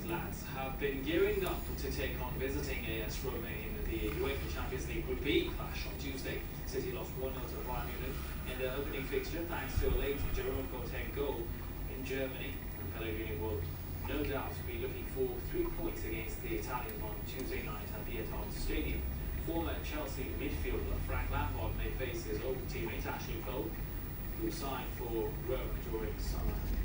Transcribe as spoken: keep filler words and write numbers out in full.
lads have been gearing up to take on visiting A S Roma in the UEFA Champions League Group B clash on Tuesday. City lost one nil to Bayern Munich in their opening fixture thanks to a late Jerome Boateng goal in Germany. And Pellegrini will no doubt be looking for three points against the Italians on Tuesday night at the Etihad Stadium. Former Chelsea midfielder Frank Lampard may face his old teammate Ashley Cole, who signed for Roma during summer.